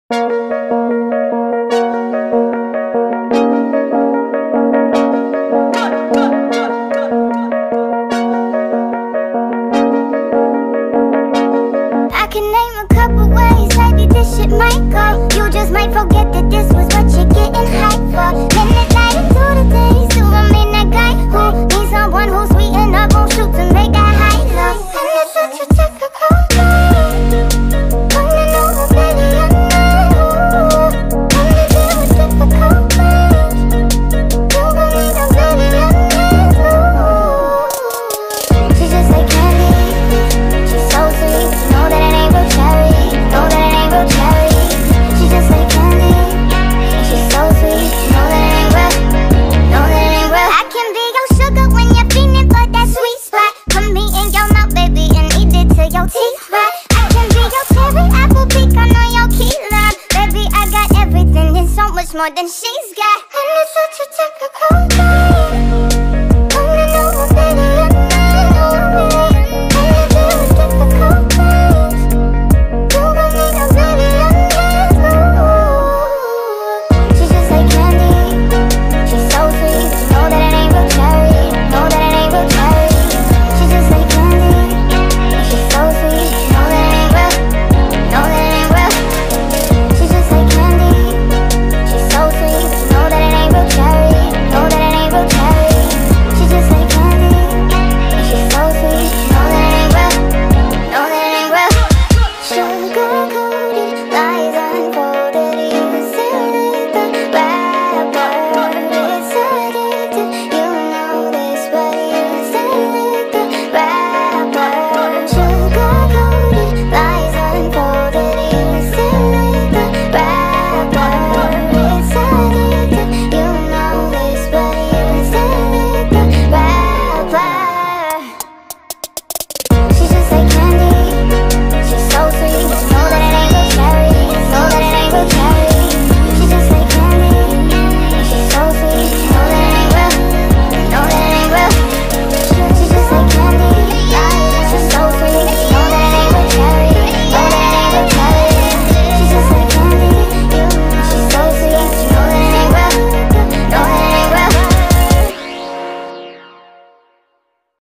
can name a couple ways, maybe this shit might go. You just might forget that this was what you're getting hyped for. Minute night into the days, do I mean that guy who needs someone who's sweet and up on shoot to make that high low. And it's such a typical thing, coming over baby I know. And to deal with difficult things, you gon' need a baby I know. She's just like candy, she's so sweet, you know that it ain't real cherry, know that it ain't real cherry. She's just like candy, and she's so sweet, you know that it ain't real, know that it ain't real. I can be your sugar when you're feeling for that sweet spot. Put me in your mouth, baby, and eat it till your teeth rot. I can be your cherry apple pecan on your key lime. Baby, I got everything and so much more than she's got. And it's such a typical thing.